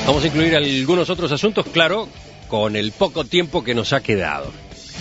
Vamos a incluir algunos otros asuntos, claro, con el poco tiempo que nos ha quedado.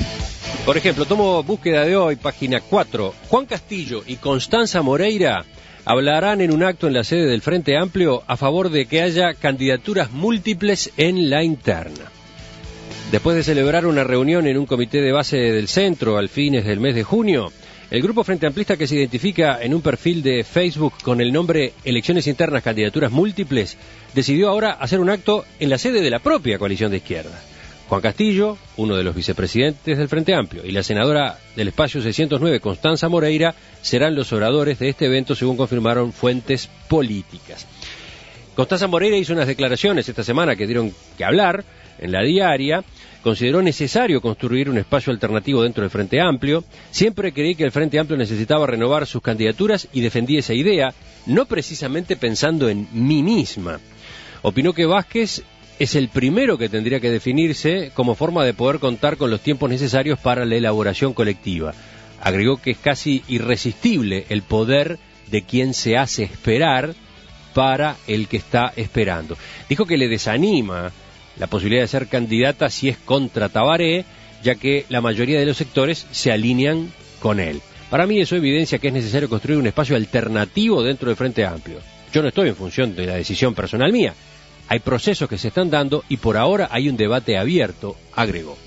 Por ejemplo, tomo búsqueda de hoy, página 4. Juan Castillo y Constanza Moreira hablarán en un acto en la sede del Frente Amplio a favor de que haya candidaturas múltiples en la interna. Después de celebrar una reunión en un comité de base del centro al fines del mes de junio, el grupo Frente Amplista, que se identifica en un perfil de Facebook con el nombre Elecciones Internas, Candidaturas Múltiples, decidió ahora hacer un acto en la sede de la propia coalición de izquierda. Juan Castillo, uno de los vicepresidentes del Frente Amplio, y la senadora del espacio 609, Constanza Moreira, serán los oradores de este evento, según confirmaron fuentes políticas. Constanza Moreira hizo unas declaraciones esta semana que dieron que hablar en La Diaria. Consideró necesario construir un espacio alternativo dentro del Frente Amplio. Siempre creí que el Frente Amplio necesitaba renovar sus candidaturas y defendí esa idea, no precisamente pensando en mí misma. Opinó que Vázquez es el primero que tendría que definirse como forma de poder contar con los tiempos necesarios para la elaboración colectiva. Agregó que es casi irresistible el poder de quien se hace esperar para el que está esperando. Dijo que le desanima la posibilidad de ser candidata si es contra Tabaré, ya que la mayoría de los sectores se alinean con él. Para mí eso evidencia que es necesario construir un espacio alternativo dentro del Frente Amplio. Yo no estoy en función de la decisión personal mía. Hay procesos que se están dando y por ahora hay un debate abierto, agregó.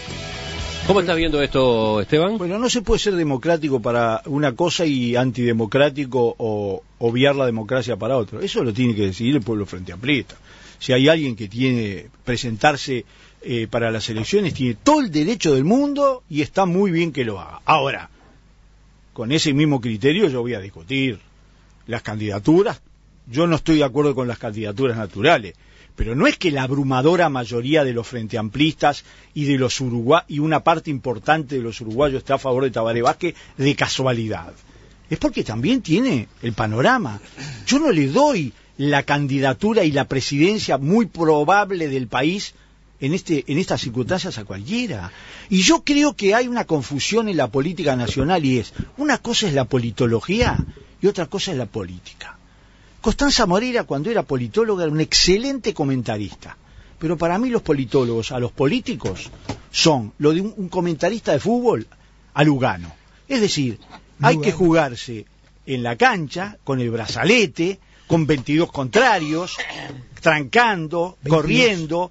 ¿Cómo estás viendo esto, Esteban? Bueno, no se puede ser democrático para una cosa y antidemocrático o obviar la democracia para otra. Eso lo tiene que decidir el pueblo Frente Amplista. Si hay alguien que tiene presentarse para las elecciones, tiene todo el derecho del mundo y está muy bien que lo haga. Ahora, con ese mismo criterio yo voy a discutir las candidaturas. Yo no estoy de acuerdo con las candidaturas naturales, pero no es que la abrumadora mayoría de los Frente Amplistas y de los y una parte importante de los uruguayos está a favor de Tabaré Vázquez de casualidad. Es porque también tiene el panorama. Yo no le doy la candidatura y la presidencia muy probable del país en estas circunstancias a cualquiera. Y yo creo que hay una confusión en la política nacional y es, una cosa es la politología y otra cosa es la política. Constanza Moreira, cuando era politóloga, era un excelente comentarista. Pero para mí los politólogos a los políticos son lo de un comentarista de fútbol a Lugano. Es decir, hay que jugarse en la cancha, con el brazalete, con 22 contrarios, trancando, 22. Corriendo,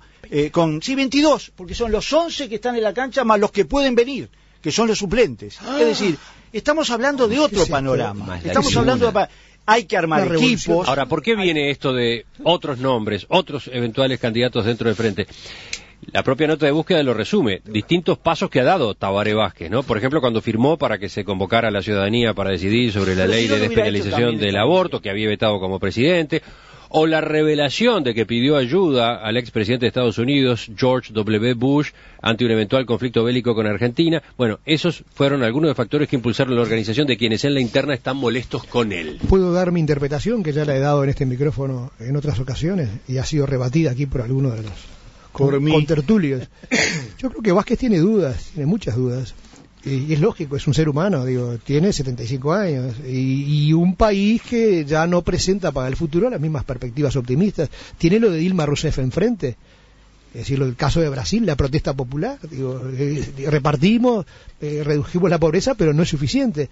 22, porque son los 11 que están en la cancha más los que pueden venir, que son los suplentes. Es decir, estamos hablando de otro panorama. Estamos hablando de... Hay que armar equipos. Ahora, ¿por qué viene esto de otros nombres, otros eventuales candidatos dentro del Frente? La propia nota de búsqueda lo resume, distintos pasos que ha dado Tabaré Vázquez, ¿no? Por ejemplo, cuando firmó para que se convocara a la ciudadanía para decidir sobre la ley de despenalización del aborto, que había vetado como presidente, o la revelación de que pidió ayuda al expresidente de Estados Unidos, George W. Bush, ante un eventual conflicto bélico con Argentina. Bueno, esos fueron algunos de los factores que impulsaron la organización de quienes en la interna están molestos con él. Puedo dar mi interpretación, que ya la he dado en este micrófono en otras ocasiones, y ha sido rebatida aquí por algunos de los contertulios. Yo creo que Vázquez tiene dudas, tiene muchas dudas. Y es lógico, es un ser humano, digo, tiene 75 años y un país que ya no presenta para el futuro las mismas perspectivas optimistas. Tiene lo de Dilma Rousseff enfrente, es decir, el caso de Brasil, la protesta popular, digo, repartimos, redujimos la pobreza, pero no es suficiente.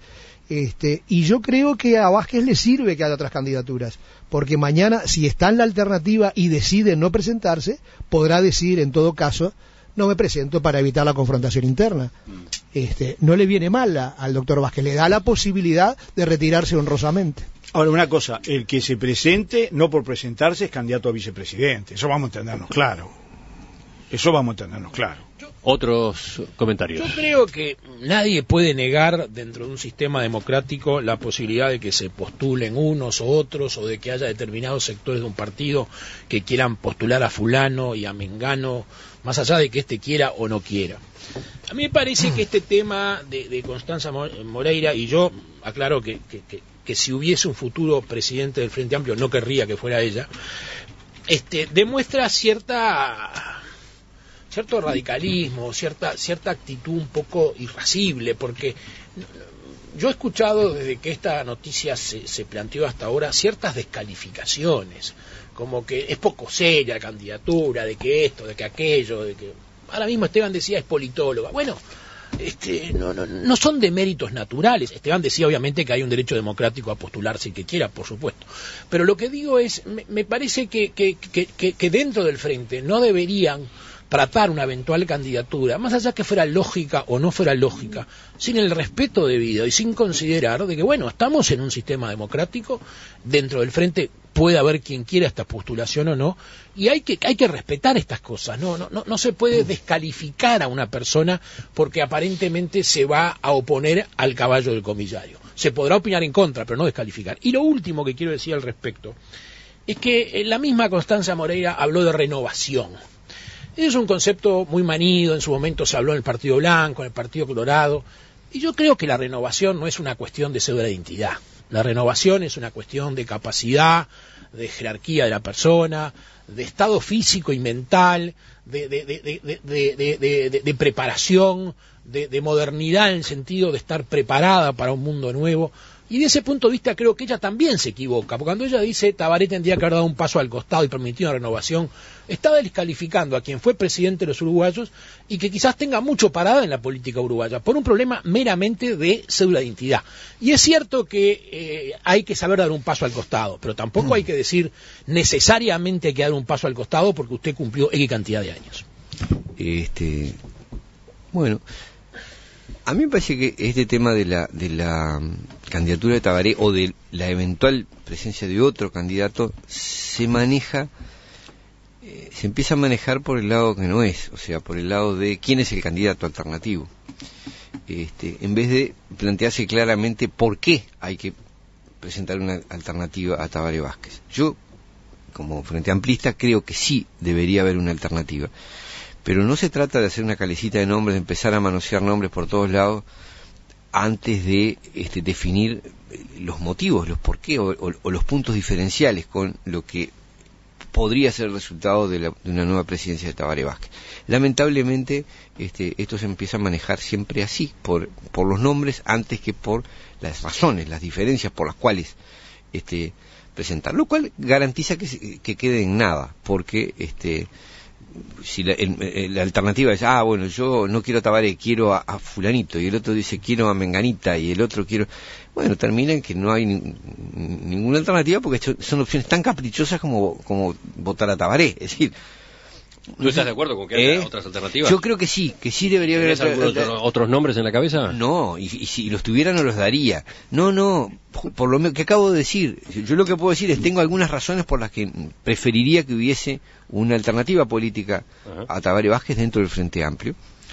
Y yo creo que a Vázquez le sirve que haya otras candidaturas, porque mañana, si está en la alternativa y decide no presentarse, podrá decir, en todo caso, no me presento para evitar la confrontación interna. No le viene mal al doctor Vázquez, le da la posibilidad de retirarse honrosamente. Ahora, una cosa, el que se presente, no por presentarse, es candidato a vicepresidente. Eso vamos a entendernos claro. Otros comentarios. Yo creo que nadie puede negar dentro de un sistema democrático la posibilidad de que se postulen unos o otros, o de que haya determinados sectores de un partido que quieran postular a fulano y a mengano, más allá de que éste quiera o no quiera. A mí me parece que este tema de Constanza Moreira, y yo aclaro que si hubiese un futuro presidente del Frente Amplio, no querría que fuera ella, demuestra cierto radicalismo, cierta actitud un poco irascible, porque Yo he escuchado desde que esta noticia se planteó hasta ahora ciertas descalificaciones, como que es poco seria la candidatura, de que esto, de que aquello, de que... Ahora mismo Esteban decía es politóloga. Bueno, no son de méritos naturales. Esteban decía obviamente que hay un derecho democrático a postularse el que quiera, por supuesto. Pero lo que digo es, me parece que dentro del frente no deberían tratar una eventual candidatura, más allá que fuera lógica o no fuera lógica, sin el respeto debido y sin considerar de que, bueno, estamos en un sistema democrático, dentro del frente puede haber quien quiera esta postulación o no, y hay que respetar estas cosas. No se puede descalificar a una persona porque aparentemente se va a oponer al caballo del comisario. Se podrá opinar en contra, pero no descalificar. Y lo último que quiero decir al respecto es que la misma Constanza Moreira habló de renovación. Es un concepto muy manido, en su momento se habló en el Partido Blanco, en el Partido Colorado, y yo creo que la renovación no es una cuestión de cédula de identidad. La renovación es una cuestión de capacidad, de jerarquía de la persona, de estado físico y mental, de preparación, de modernidad en el sentido de estar preparada para un mundo nuevo. Y de ese punto de vista creo que ella también se equivoca, porque cuando ella dice Tabaré tendría que haber dado un paso al costado y permitido una renovación, está descalificando a quien fue presidente de los uruguayos y que quizás tenga mucho parada en la política uruguaya, por un problema meramente de cédula de identidad. Y es cierto que hay que saber dar un paso al costado, pero tampoco hay que decir necesariamente hay que dar un paso al costado porque usted cumplió X cantidad de años. Bueno, a mí me parece que este tema de la candidatura de Tabaré o de la eventual presencia de otro candidato se empieza a manejar por el lado que no es, o sea, por el lado de quién es el candidato alternativo, en vez de plantearse claramente por qué hay que presentar una alternativa a Tabaré Vázquez. Yo, como Frente Amplista, creo que sí debería haber una alternativa. Pero no se trata de hacer una calecita de nombres, de empezar a manosear nombres por todos lados antes de definir los motivos, los por qué o los puntos diferenciales con lo que podría ser el resultado de una nueva presidencia de Tabaré Vázquez. Lamentablemente esto se empieza a manejar siempre así, por los nombres antes que por las razones, las diferencias por las cuales presentar, lo cual garantiza que quede en nada, porque si la alternativa es, bueno, yo no quiero a Tabaré, quiero a fulanito, y el otro dice quiero a menganita, y el otro quiero... Bueno, termina en que no hay ninguna alternativa porque son opciones tan caprichosas como votar a Tabaré, es decir... ¿Tú estás de acuerdo con que haya otras alternativas? Yo creo que sí debería haber... ¿Otros nombres en la cabeza? No, y si los tuviera no los daría. No, por lo que acabo de decir, yo lo que puedo decir es tengo algunas razones por las que preferiría que hubiese una alternativa política a Tabaré Vázquez dentro del Frente Amplio,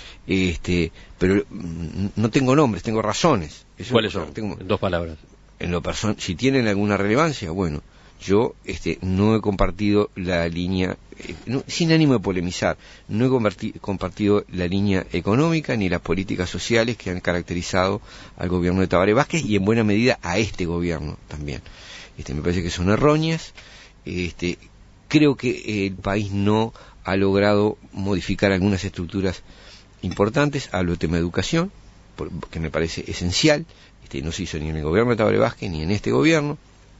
pero no tengo nombres, tengo razones. ¿Cuáles son? En 2 palabras. Si tienen alguna relevancia, bueno... Yo no he compartido la línea, sin ánimo de polemizar, no he compartido la línea económica ni las políticas sociales que han caracterizado al gobierno de Tabaré Vázquez y en buena medida a este gobierno también. Me parece que son erróneas. Creo que el país no ha logrado modificar algunas estructuras importantes. Hablo del tema de educación, que me parece esencial. No se hizo ni en el gobierno de Tabaré Vázquez ni en este gobierno.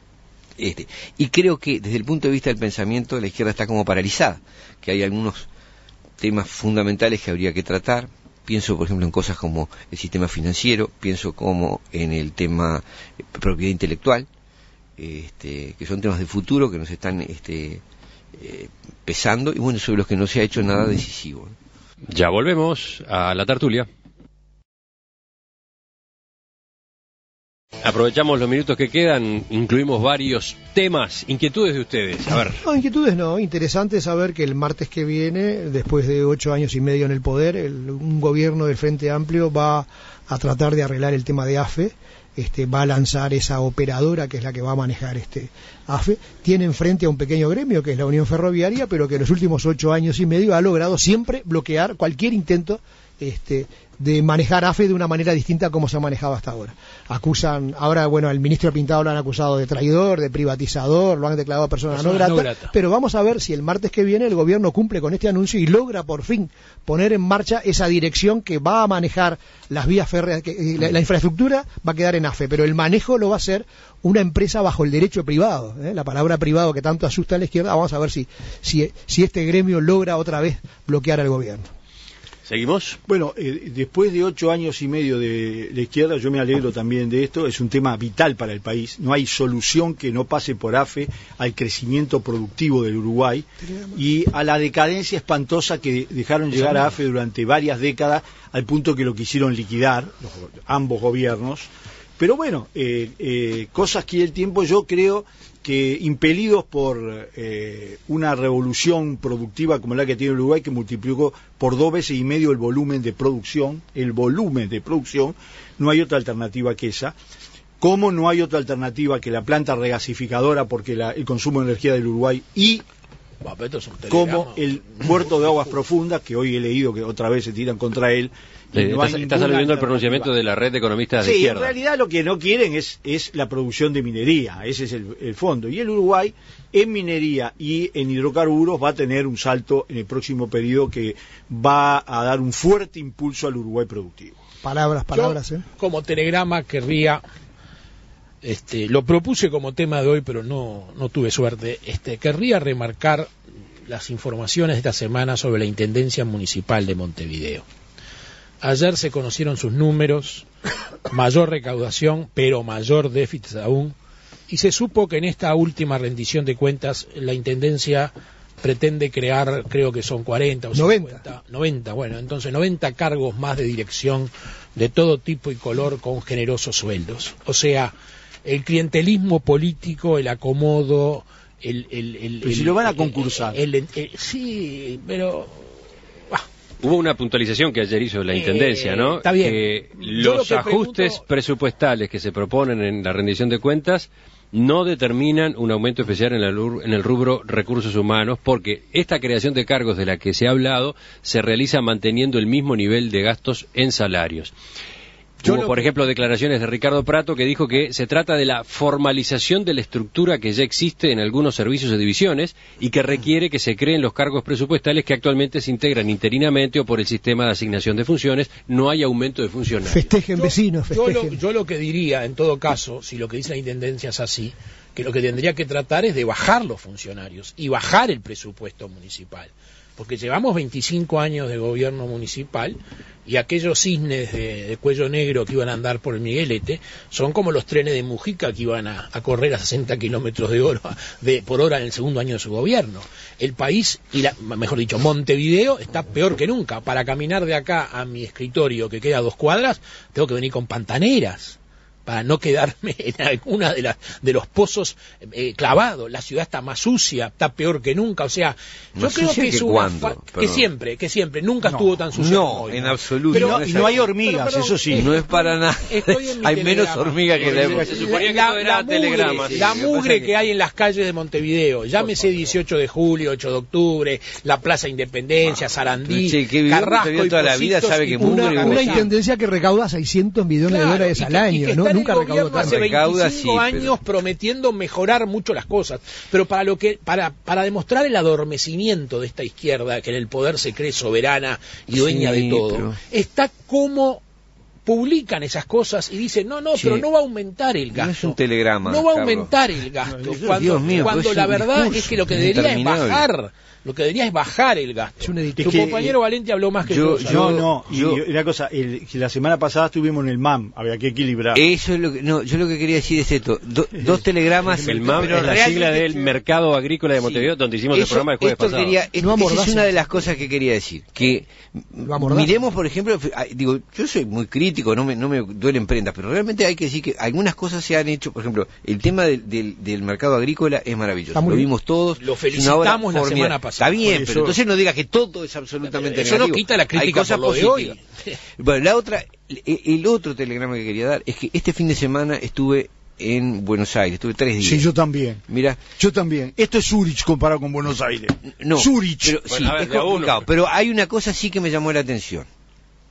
Y creo que desde el punto de vista del pensamiento la izquierda está como paralizada, que hay algunos temas fundamentales que habría que tratar. Pienso por ejemplo en cosas como el sistema financiero, pienso como en el tema propiedad intelectual, que son temas de futuro que nos están pesando y bueno, sobre los que no se ha hecho nada decisivo. Ya volvemos a la tertulia. Aprovechamos los minutos que quedan, incluimos varios temas, inquietudes de ustedes. A ver. No, inquietudes no, interesante saber que el martes que viene, después de 8 años y medio en el poder, un gobierno del Frente Amplio va a tratar de arreglar el tema de AFE, va a lanzar esa operadora que es la que va a manejar AFE. Tiene enfrente a un pequeño gremio que es la Unión Ferroviaria, pero que en los últimos 8 años y medio ha logrado siempre bloquear cualquier intento de manejar AFE de una manera distinta a como se ha manejado hasta ahora. Acusan, ahora bueno, al ministro Pintado lo han acusado de traidor, de privatizador, lo han declarado persona no grata, pero vamos a ver si el martes que viene el gobierno cumple con este anuncio y logra por fin poner en marcha esa dirección que va a manejar las vías férreas, la infraestructura va a quedar en AFE, pero el manejo lo va a hacer una empresa bajo el derecho privado, la palabra privado que tanto asusta a la izquierda. Vamos a ver si este gremio logra otra vez bloquear al gobierno. ¿Seguimos? Bueno, después de 8 años y medio de la izquierda, yo me alegro también de esto, es un tema vital para el país, no hay solución que no pase por AFE al crecimiento productivo del Uruguay y a la decadencia espantosa que dejaron llegar a AFE durante varias décadas, al punto que lo quisieron liquidar, ambos gobiernos, pero bueno, cosas que el tiempo yo creo que impelidos por una revolución productiva como la que tiene Uruguay, que multiplicó por 2,5 veces el volumen de producción, no hay otra alternativa que esa. Como no hay otra alternativa que la planta regasificadora, porque el consumo de energía del Uruguay y como el puerto de aguas profundas, que hoy he leído que otra vez se tiran contra él. Estás aludiendo al pronunciamiento de la red de economistas de izquierda. Sí, en realidad lo que no quieren es la producción de minería, ese es el fondo. Y el Uruguay, en minería y en hidrocarburos, va a tener un salto en el próximo periodo que va a dar un fuerte impulso al Uruguay productivo. Palabras. Yo, como telegrama querría, lo propuse como tema de hoy, pero no tuve suerte. Querría remarcar las informaciones de esta semana sobre la Intendencia Municipal de Montevideo. Ayer se conocieron sus números, mayor recaudación, pero mayor déficit aún, y se supo que en esta última rendición de cuentas la Intendencia pretende crear, creo que son 40 o 90, bueno, entonces 90 cargos más de dirección de todo tipo y color con generosos sueldos. O sea, el clientelismo político, el acomodo, pero si lo van a concursar. Sí, pero... Hubo una puntualización que ayer hizo la Intendencia, ¿no? Está bien. Que los ajustes presupuestales que se proponen en la rendición de cuentas no determinan un aumento especial en el rubro recursos humanos, porque esta creación de cargos de la que se ha hablado se realiza manteniendo el mismo nivel de gastos en salarios. Hubo, por ejemplo, declaraciones de Ricardo Prato que dijo que se trata de la formalización de la estructura que ya existe en algunos servicios de divisiones y que requiere que se creen los cargos presupuestales que actualmente se integran interinamente o por el sistema de asignación de funciones. No hay aumento de funcionarios. Festejen vecinos, festejen. Yo lo que diría, en todo caso, si lo que dice la Intendencia es así, que lo que tendría que tratar es de bajar los funcionarios y bajar el presupuesto municipal. Porque llevamos 25 años de gobierno municipal y aquellos cisnes de cuello negro que iban a andar por el Miguelete son como los trenes de Mujica que iban a correr a 60 kilómetros por hora en el segundo año de su gobierno. El país, mejor dicho, Montevideo está peor que nunca. Para caminar de acá a mi escritorio, que queda a 2 cuadras, tengo que venir con pantaneras para no quedarme en alguna de los pozos clavados. La ciudad está más sucia, está peor que nunca. O sea, yo creo que es que siempre, nunca estuvo tan sucia. No, en absoluto. Pero no hay hormigas, eso sí. No es para nada. Hay menos hormigas que la... Se suponía que todo era telegrama. La mugre que hay en las calles de Montevideo, llámese 18 de julio, 8 de octubre, la Plaza Independencia, Sarandí, Carrasco y toda la vida sabe que una intendencia que recauda 600 millones de dólares al año, ¿no? Nunca recaudó tanto. Hace 25 años prometiendo mejorar mucho las cosas, pero para demostrar el adormecimiento de esta izquierda que en el poder se cree soberana y dueña de todo, está como publican esas cosas y dicen, pero no va a aumentar el gasto. No es un telegrama. No va a aumentar el gasto. Cuando la verdad es que lo que debería es bajar. Lo que debería es bajar el gasto. Tu compañero Valenti habló más que yo. Y una cosa, que la semana pasada estuvimos en el MAM, había que equilibrar. Eso es yo lo que quería decir es esto, dos telegramas. El MAM es la sigla del Mercado Agrícola de Montevideo, donde hicimos el programa el jueves pasado. Esa es una de las cosas que quería decir, que miremos, por ejemplo, yo soy muy crítico, no me duelen prendas, pero realmente hay que decir que algunas cosas se han hecho, por ejemplo, el tema del mercado agrícola es maravilloso, lo vimos todos. Lo felicitamos la semana pasada. Está bien, pero entonces no digas que todo es absolutamente negativo. Eso no quita la crítica por lo de hoy. Bueno, el otro telegrama que quería dar es que este fin de semana estuve en Buenos Aires, estuve 3 días. Sí, yo también. Mira, yo también. Esto es Zurich comparado con Buenos Aires. No, Zurich. Pero, sí, es complicado. Pero hay una cosa sí que me llamó la atención.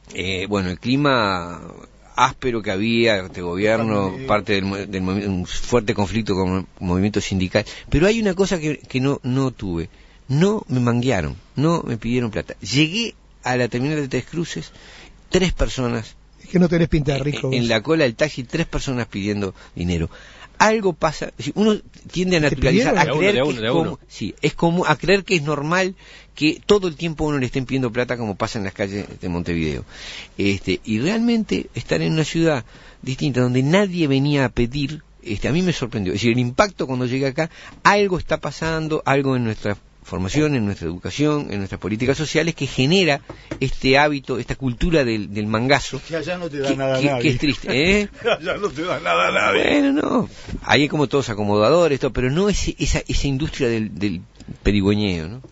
bueno, el clima áspero que había de gobierno, parte del un fuerte conflicto con el movimiento sindical, pero hay una cosa que no tuve, no me manguearon, no me pidieron plata. Llegué a la terminal de Tres Cruces, 3 personas, es que no tenés pinta de rico en la cola del taxi, 3 personas pidiendo dinero. Algo pasa, uno tiende a naturalizar, a creer a creer que es normal que todo el tiempo uno le estén pidiendo plata, como pasa en las calles de Montevideo. Y realmente estar en una ciudad distinta donde nadie venía a pedir, a mí me sorprendió. Es decir, el impacto cuando llegué acá, algo está pasando, algo en nuestra formación, en nuestra educación, en nuestras políticas sociales, que genera este hábito, esta cultura del mangazo. Que allá no te da nada a nadie. Que es triste, Allá no te da nada a nadie. Bueno, no. Hay como todos acomodadores, todo, pero no esa industria del perigüeñeo, ¿no?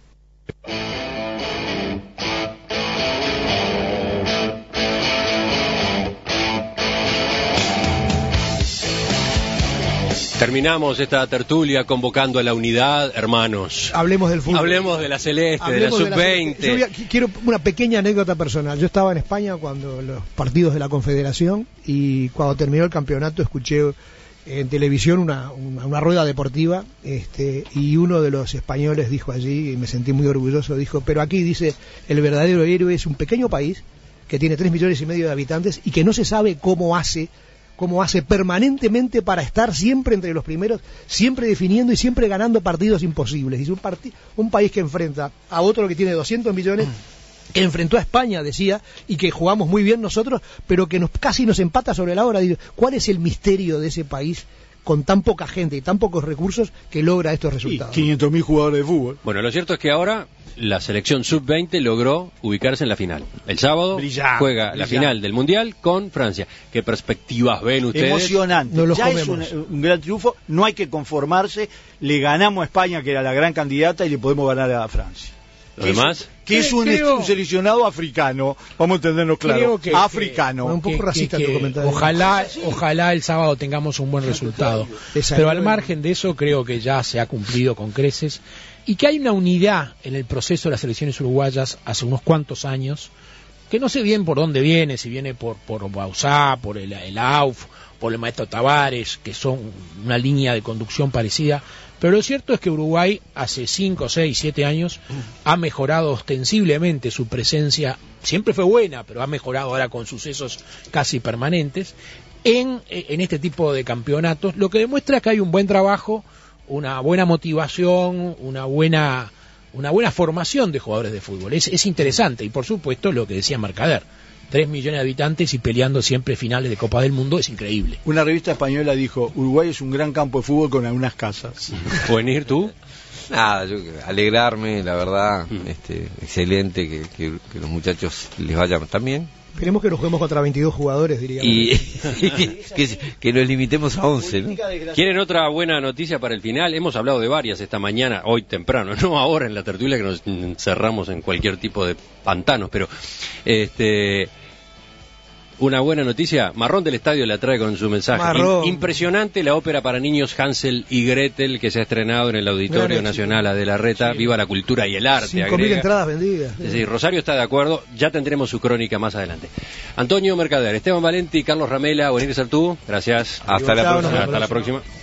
Terminamos esta tertulia convocando a la unidad, hermanos. Hablemos del fútbol. Hablemos de la Celeste, hablemos de la Sub-20. Quiero una pequeña anécdota personal. Yo estaba en España cuando los partidos de la Confederación, y cuando terminó el campeonato escuché en televisión una rueda deportiva, y uno de los españoles dijo allí, y me sentí muy orgulloso, dijo, pero aquí dice, el verdadero héroe es un pequeño país que tiene 3,5 millones de habitantes y que no se sabe cómo hace permanentemente para estar siempre entre los primeros, siempre definiendo y siempre ganando partidos imposibles. Dice, un país que enfrenta a otro que tiene 200 millones, que enfrentó a España, decía, y que jugamos muy bien nosotros, pero que casi nos empata sobre la hora. Dice, ¿cuál es el misterio de ese país con tan poca gente y tan pocos recursos que logra estos resultados? 500.000 jugadores de fútbol. Bueno, lo cierto es que ahora la selección Sub-20 logró ubicarse en la final. El sábado juega la final del Mundial con Francia. ¿Qué perspectivas ven ustedes? Emocionante. Ya es un gran triunfo. No hay que conformarse. Le ganamos a España, que era la gran candidata, y le podemos ganar a Francia. ¿Lo demás? Que es un seleccionado africano, vamos a entendernos claro, africano. Un poco racista tu comentario. Ojalá el sábado tengamos un buen resultado. Pero al margen de eso, creo que ya se ha cumplido con creces, y que hay una unidad en el proceso de las selecciones uruguayas hace unos cuantos años, que no sé bien por dónde viene, si viene por Bauzá, por el AUF, por el maestro Tavares, que son una línea de conducción parecida. Pero lo cierto es que Uruguay hace 5, 6, 7 años ha mejorado ostensiblemente su presencia, siempre fue buena, pero ha mejorado ahora con sucesos casi permanentes en este tipo de campeonatos, lo que demuestra que hay un buen trabajo, una buena motivación, una buena formación de jugadores de fútbol. Es interesante, y por supuesto lo que decía Mercader, 3 millones de habitantes y peleando siempre finales de Copa del Mundo, es increíble. Una revista española dijo, Uruguay es un gran campo de fútbol con algunas casas. ¿Pueden ir tú? Nada, alegrarme, la verdad, excelente que los muchachos les vayan también. Esperemos que nos juguemos contra 22 jugadores, diríamos. Y que nos limitemos a 11, ¿no? ¿Quieren otra buena noticia para el final? Hemos hablado de varias esta mañana, hoy temprano, no ahora en la tertulia que nos encerramos en cualquier tipo de pantanos, pero una buena noticia, Marrón del Estadio la trae con su mensaje. Impresionante la ópera para niños Hansel y Gretel, que se ha estrenado en el Auditorio Nacional de la Reta. Sí. Viva la cultura y el arte. 5.000 entradas vendidas. Sí, Rosario está de acuerdo, ya tendremos su crónica más adelante. Antonio Mercader, Esteban Valenti, Carlos Ramela, Bonir Sartú, gracias. Hasta la próxima. Hasta la próxima.